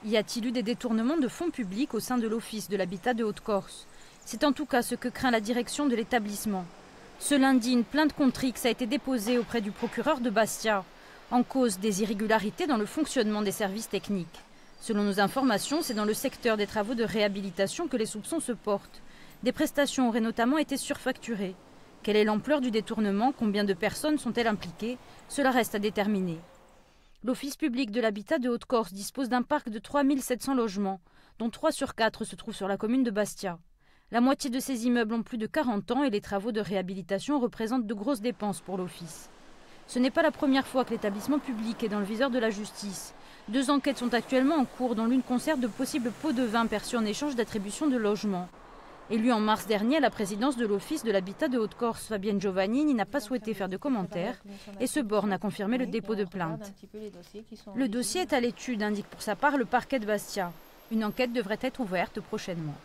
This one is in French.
Y a-t-il eu des détournements de fonds publics au sein de l'Office de l'habitat de Haute-Corse? C'est en tout cas ce que craint la direction de l'établissement. Ce lundi, une plainte contre X a été déposée auprès du procureur de Bastia, en cause des irrégularités dans le fonctionnement des services techniques. Selon nos informations, c'est dans le secteur des travaux de réhabilitation que les soupçons se portent. Des prestations auraient notamment été surfacturées. Quelle est l'ampleur du détournement? Combien de personnes sont-elles impliquées? Cela reste à déterminer. L'Office public de l'habitat de Haute-Corse dispose d'un parc de 3700 logements, dont 3 sur 4 se trouvent sur la commune de Bastia. La moitié de ces immeubles ont plus de 40 ans et les travaux de réhabilitation représentent de grosses dépenses pour l'Office. Ce n'est pas la première fois que l'établissement public est dans le viseur de la justice. 2 enquêtes sont actuellement en cours, dont l'une concerne de possibles pots de vin perçus en échange d'attribution de logements. Élue en mars dernier à la présidence de l'Office de l'habitat de Haute-Corse, Fabienne Giovannini n'a pas souhaité faire de commentaires et se borne à confirmer le dépôt de plainte. Le dossier est à l'étude, indique pour sa part le parquet de Bastia. Une enquête devrait être ouverte prochainement.